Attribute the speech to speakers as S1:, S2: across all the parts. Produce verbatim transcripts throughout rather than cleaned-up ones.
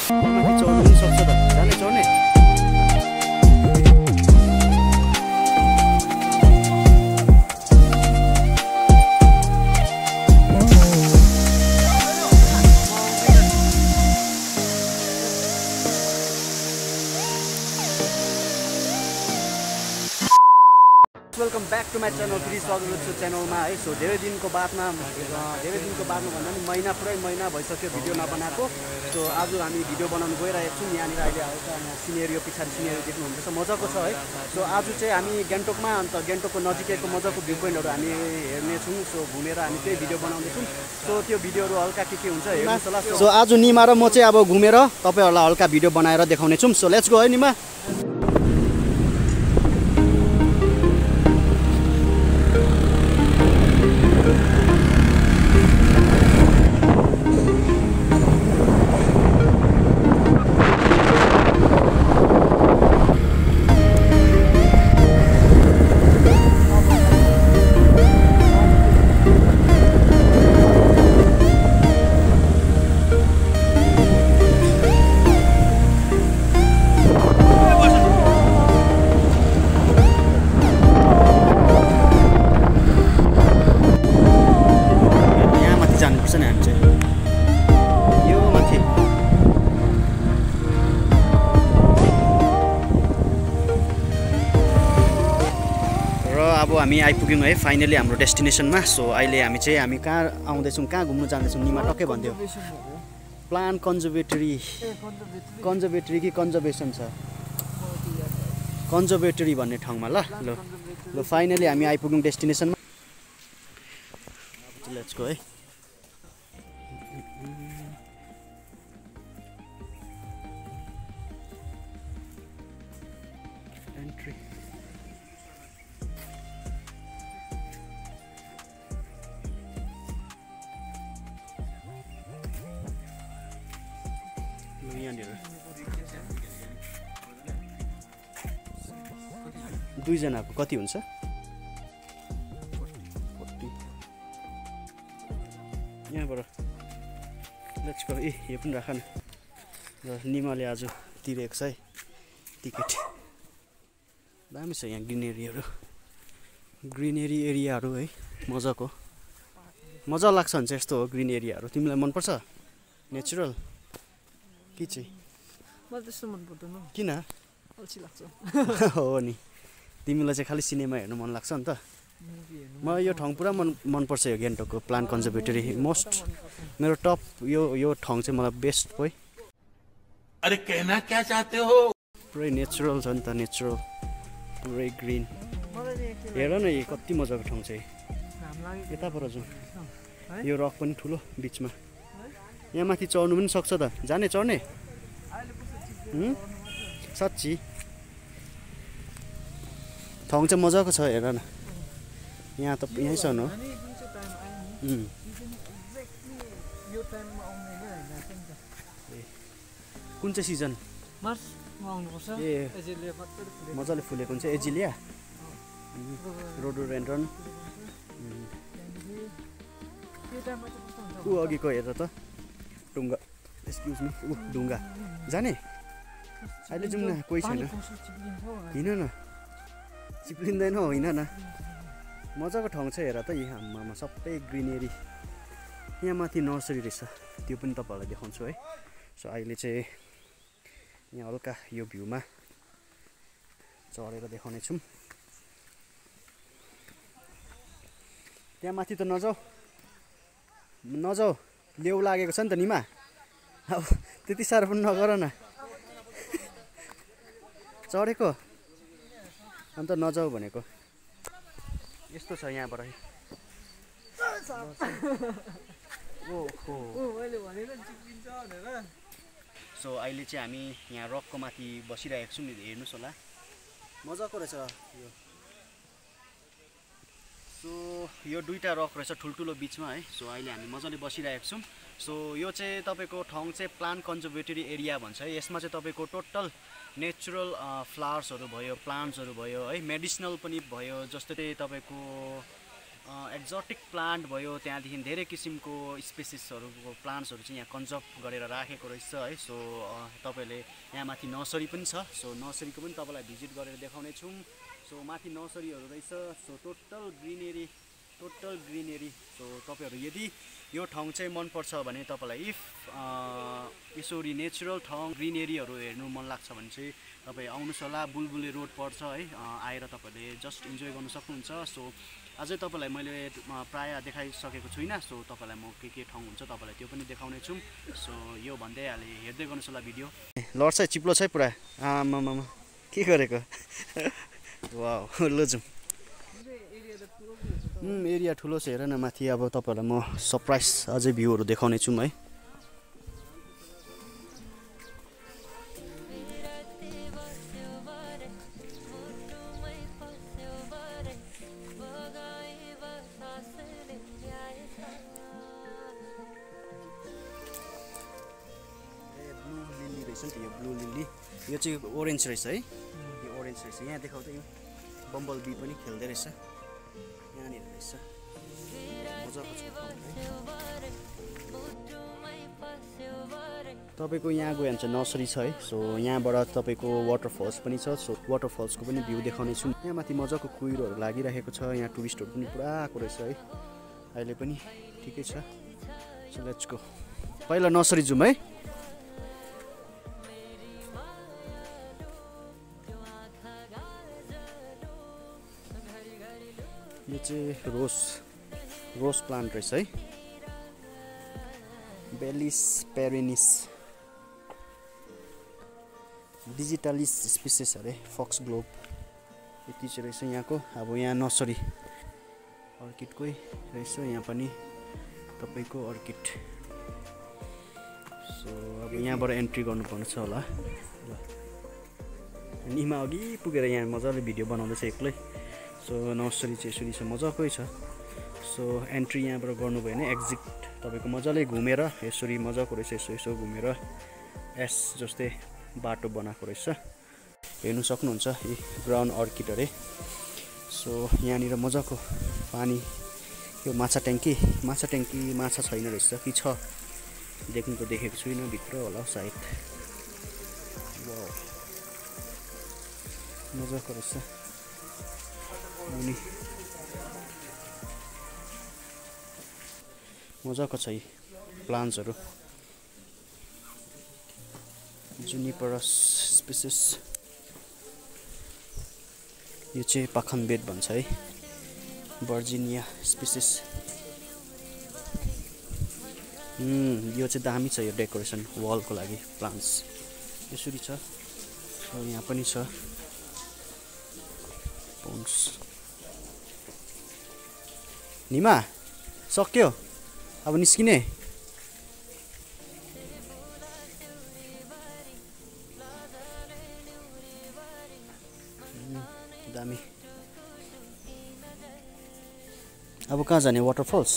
S1: चढ्नु पनि सक्छ त जाने चढ्ने welcome back to my channel फेरि स्वागत छ च्यानलमा है। सो धेरै दिनको बादमा धेरै दिनको बादमा भन्दा पनि महिना पुरै महिना भइसक्यो भिडियो नबनाएको। सो आज हामी भिडियो बनाउनु गइरहेको छौँ। यहाँनिर अहिले हल्का सिनेरियो पछाडि सिनेरियो देख्नुहुँदैछ मजाको छ है। सो आज चाहिँ हामी गान्तोकमा अन्त गान्तोकको नजिकैको मजाको भ्यू पोइन्टहरू हामी हेर्नेछौँ। सो घुमेर हामी त्यही भिडियो बनाउँदैछौँ। सो त्यो भिडियोहरू हल्का के के हुन्छ हेर्नुहोस् होला। सो आज निमा र म चाहिँ अब घुमेर तपाईँहरूलाई हल्का भिडियो बनाएर देखाउनेछौँ। सो लेट्स गो है निमा। अब हामी आइपुग्यौँ है फाइनली हाम्रो डेस्टिनेसनमा। सो अहिले हामी चाहिँ हामी कहाँ आउँदैछौँ कहाँ घुम्नु जाँदैछौँ निमा टक्कै भन्थ्यो। प्लान्ट कन्जर्भेटरी कन्जर्भेटरी कि कन्जर्भेसन छ कन्जर्भेटरी भन्ने ठाउँमा ल ल ल फाइनली हामी आइपुग्यौँ डेस्टिनेसनमा। लेट्स गो है। एन्ट्री दुईजनाको कति हुन्छ? यहाँबाट लेट्स गो। ए यो पनि राख न। र निमाले आज तिरेको छ है टिकट। दामी छ यहाँ ग्रिनेरीहरू ग्रिनेरी एरियाहरू है मजाको मजा लाग्छ भने चाहिँ यस्तो हो ग्रिन एरियाहरू। तिमीलाई मनपर्छ नेचुरल के चाहिँ?
S2: मलाई त्यस्तो मन पर्दैन।
S1: किन?
S2: अल्छी लाग्छ।
S1: हो नि तिमीलाई चाहिँ खालि सिनेमा हेर्नु मन लाग्छ नि त। मलाई यो ठाउँ पुरा मन मनपर्छ यो गान्तोकको प्लान्ट कन्जर्भेटरी मोस्ट मेरो टप यो यो ठाउँ चाहिँ मलाई बेस्ट हो।
S3: अरे कहना क्या चाहते हो?
S1: पुरै नेचुरल छ नि त नेचुरल पुरै ग्रिन। हेर न यो कति मजाको ठाउँ चाहिँ यताबाट जाउँ। यो रक पनि ठुलो बिचमा यहाँ माथि चढ्नु पनि सक्छ त जाने चढ्ने साँच्ची ठाउँ चाहिँ मजाको छ। हेर न यहाँ त यहीँ छ न। कुन चाहिँ सिजन? ए मजाले फुलेको हुन्छ एजिलिया रोडोडेन्ड्रन। ऊ अघिको हेर त ढुङ्गा एक्सक्युज मी ऊ ढुङ्गा जाने अहिले जाउँ न कोही छैन। हिँड न चिप्लिँदैन होइन न मजाको ठाउँ छ। हेर त यहाँ हाम्रोमा सबै ग्रिनेरी। यहाँ माथि नर्सरी रहेछ त्यो पनि तपाईँहरूलाई देखाउँछु है। सो अहिले चाहिँ यहाँ हल्का यो भ्यूमा चढेर देखाउने छौँ। त्यहाँ माथि त नजाऊ नजाऊ लेउ लागेको छ नि त निमा। अब त्यति साह्रो पनि नगर न चढेको अन्त नजाऊ भनेको। यस्तो छ यहाँबाट सो अहिले चाहिँ हामी यहाँ रकको माथि बसिरहेको छौँ। हेर्नुहोस् होला मजाको रहेछ यो। सो यो दुईवटा रक रहेछ ठुल्ठुलो बिचमा है। सो अहिले हामी मजाले बसिरहेको छौँ। सो यो चाहिँ तपाईँको ठाउँ चाहिँ प्लान्ट कन्जर्भेटरी एरिया भन्छ है। यसमा चाहिँ तपाईँको टोटल नेचुरल फ्लावर्सहरू भयो प्लान्ट्सहरू भयो है मेडिसिनल पनि भयो। जस्तै तपाईँको एक्जोटिक प्लान्ट भयो, त्यहाँदेखि धेरै किसिमको स्पेसिसहरूको प्लान्ट्सहरू चाहिँ यहाँ कन्जर्भ गरेर राखेको रहेछ है। सो तपाईँहरूले यहाँ माथि नर्सरी पनि छ। सो नर्सरीको पनि तपाईँलाई भिजिट गरेर देखाउने छौँ। सो माथि नर्सरीहरू रहेछ। So total greenery total greenery so तपाईँहरू यदि यो ठाउँ चाहिँ मनपर्छ भने तपाईँलाई इफ यसरी नेचुरल ठाउँ ग्रिनेरीहरू हेर्नु मन लाग्छ भने चाहिँ तपाईँ आउनुहोस् होला। बुलबुले रोड पर्छ है, आएर तपाईँहरूले जस्ट इन्जोय गर्नु सक्नुहुन्छ। सो अझै तपाईँलाई मैले प्रायः देखाइसकेको छुइनँ। सो तपाईँलाई म के के ठाउँ हुन्छ तपाईँलाई त्यो पनि देखाउने छु। सो यो भन्दै हालेँ, हेर्दै गर्नुहोस् होला भिडियो। लड्छ है, चिप्लो छ है पुरा। आमामा के गरेको वाउ, ल जाउँ। एरिया ठुलो छ, हेर न माथि। अब तपाईँहरूलाई म सरप्राइज अझै भ्यूहरू देखाउने छु है। यो ब्लू लिली, यो चाहिँ ओरेन्ज रहेछ है। यो ओरेन्ज रहेछ। यहाँ देखाउँदै यो बम्बल बी पनि खेल्दै रहेछ। यहाँनिर रहेछ, मजाको छ। तपाईँको यहाँ गयो भने चाहिँ नर्सरी छ है। सो यहाँबाट तपाईँको वाटरफल्स पनि छ। सो वाटरफल्सको पनि भ्यू देखाउने छु। यहाँ माथि मजाको कुहिरोहरू लागिरहेको छ। यहाँ टुरिस्टहरू पनि पुरा आएको रहेछ है। अहिले पनि ठिकै छ। So let's go. पहिला नर्सरी जाउँ है। यो चाहिँ रोज रोज प्लान्ट रहेछ है। बेलिस पेरेनिस डिजिटलिस स्पिसिस अरे, फक्स ग्लोब यति चाहिँ रहेछ यहाँको। अब यहाँ नर्सरी अर्किडकै रहेछ। यहाँ पनि तपाईँको अर्किड। सो अब यहाँबाट एन्ट्री गर्नुपर्ने छ होला। ल निमा अघि पुगेर यहाँ मजाले भिडियो बनाउँदैछ एक्लै। सो नर्सरी चाहिँ यसरी छ, मजाकै छ। सो एन्ट्री यहाँबाट गर्नुभयो भने एक्जिट तपाईँको मजाले घुमेर यसरी मजाको रहेछ। यसो यसो घुमेर एस जस्तै बाटो बनाएको रहेछ। हेर्नु सक्नुहुन्छ यी ग्राउन्ड अर्किड अरे। सो यहाँनिर मजाको पानी, यो माछा ट्याङ्की माछा ट्याङ्की माछा छैन रहेछ कि छ, देख्नु त देखेको छुइनँ, भित्र होला सायद। वाउ, मजाको रहेछ। अनि मजाको छ यी प्लान्ट्सहरू। जुनिपरस स्पिसिस, यो चाहिँ पाखन बेड भन्छ है। Virginia species. यो चाहिँ दामी छ, यो डेकोरेसन वालको लागि प्लान्ट्स यसरी छ। यहाँ पनि छ पोन्स। निमा सक्यो, अब निस्किने। दामी। अब कहाँ जाने? वाटरफल्स।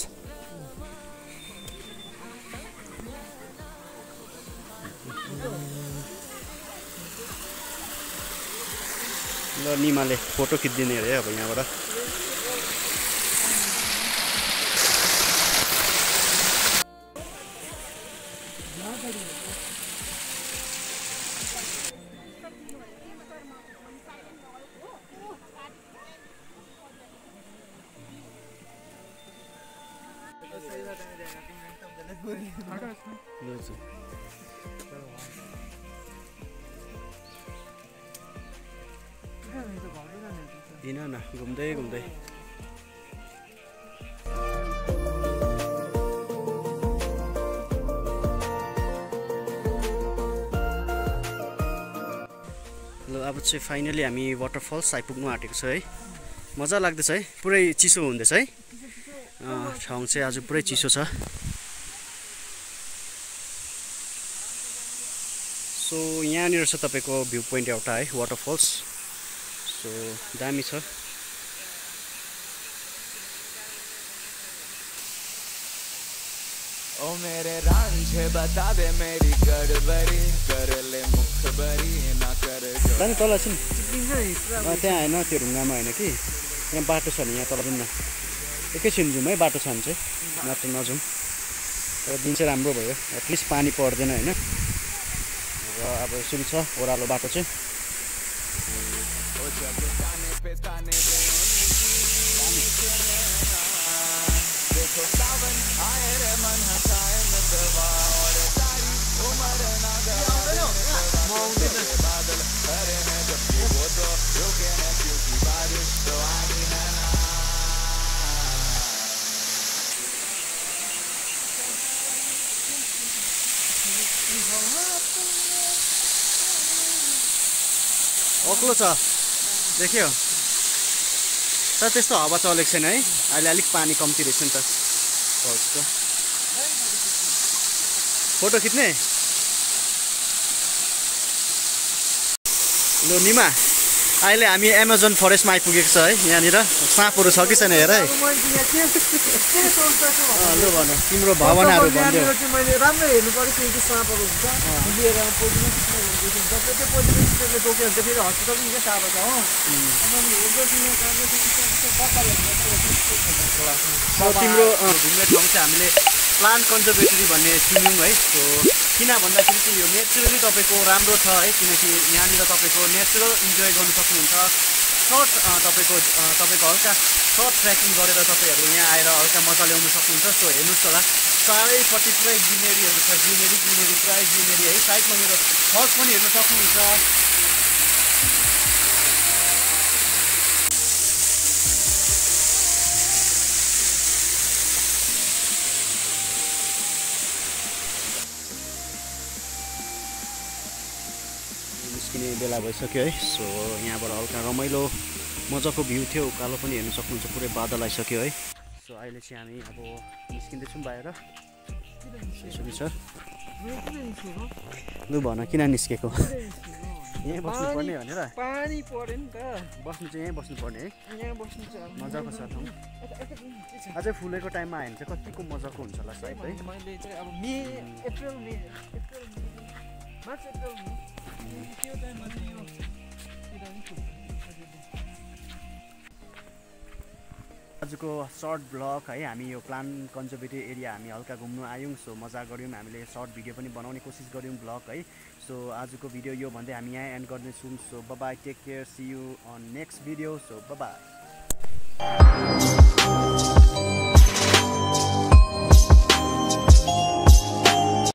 S1: ल निमाले फोटो खिचिदिने अरे अब यहाँबाट। हिँड न घुम्दै घुम्दै। ल अब चाहिँ फाइनली हामी वाटरफल्स आइपुग्नु आँटेको छ है। मजा लाग्दैछ है, पुरै चिसो हुँदैछ है। ठाउँ चाहिँ आज पुरै चिसो छ। सो यहाँनिर छ तपाईँको भ्यू पोइन्ट एउटा है, वाटरफल्स। सो दामी छ।
S4: ओ मेरे रांझे बता दे मेरी गड़बड़ी कर ले मुखबरी ना कर।
S1: दामी तल छिन् त्यहाँ होइन, त्यो ढुङ्गामा होइन कि, यहाँ बाटो छ नि, यहाँ तल जाउँ न। एकैछिन जाउँ है, बाटो छ भने चाहिँ नत्र नजाउँ। तर दिन चाहिँ राम्रो भयो, एटलिस्ट पानी पर्दैन होइन। र अब यसरी छ ओह्रालो बाटो चाहिँ। अग्लो छ देख्यो, तर त्यस्तो हावा चलेको छैन है। अहिले अलिक पानी कम्ती रहेछ नि त फल्सको। फोटो खिच्ने लु निमा, अहिले हामी एमाजोन फरेस्टमा आइपुगेको छ है। यहाँनिर साँपहरू छ कि छैन हेर है। लु भन तिम्रो भावनाहरू भनिदेऊ।
S2: मैले राम्रो हेर्नु पर्यो कि साँपहरू हुन्छ लिएर पोइजनस हुन्छ, त्यो पोइजनस त्यसले टोक्यो भने फेरि हस्पिटल पनि टाढो छ हो।
S1: तिम्रो घुम्ने ठाउँ चाहिँ हामीले प्लान्ट कन्जर्भेटरी भन्ने सुन्यौँ है। सो किन भन्दाखेरि चाहिँ यो नेचुरली तपाईँको राम्रो छ है, किनकि यहाँनिर तपाईँको नेचुरल इन्जोय गर्नु सक्नुहुन्छ। सर्ट तपाईँको तपाईँको हल्का सर्ट ट्रेकिङ गरेर तपाईँहरू यहाँ आएर हल्का मजा ल्याउनु सक्नुहुन्छ। सो हेर्नुहोस् होला चारैपट्टि पुरै ग्रिनेरीहरू छ, ग्रिनेरी ग्रिनेरी पुरै ग्रिनेरी है। साइडमा मेरो फल्स पनि हेर्नु सक्नुहुन्छ। निस्किने बेला भइसक्यो है। सो यहाँबाट हल्का रमाइलो मजाको भ्यू थियो, उकालो पनि हेर्नु सक्नुहुन्छ, पुरै बादल आइसक्यो है। सो अहिले चाहिँ हामी अब निस्किँदैछौँ बाहिर। यसरी छ लु भन किन निस्केको? यहीँ बस्नुपर्ने भनेर?
S2: पानी पर्यो नि त,
S1: बस्नु चाहिँ यहीँ बस्नुपर्ने है।
S2: यहाँ बस्नु चाहिँ
S1: मजाको छ ठाउँ। अझै फुलेको टाइममा आयो भने चाहिँ कतिको मजाको हुन्छ होला सायद है।
S2: मैले चाहिँ अब May April May April May March April May त्यो टाइममा चाहिँ यो
S1: आजको सर्ट ब्लग है, हामी यो प्लान्ट कन्जर्भेटिभ एरिया हामी हल्का घुम्नु आयौँ। सो मजा गऱ्यौँ, हामीले सर्ट भिडियो पनि बनाउने कोसिस गऱ्यौँ ब्लग है। सो आजको भिडियो यो भन्दै हामी यहाँ एन्ड गर्दैछौँ। So bye bye, take care, see you on next video. So bye by.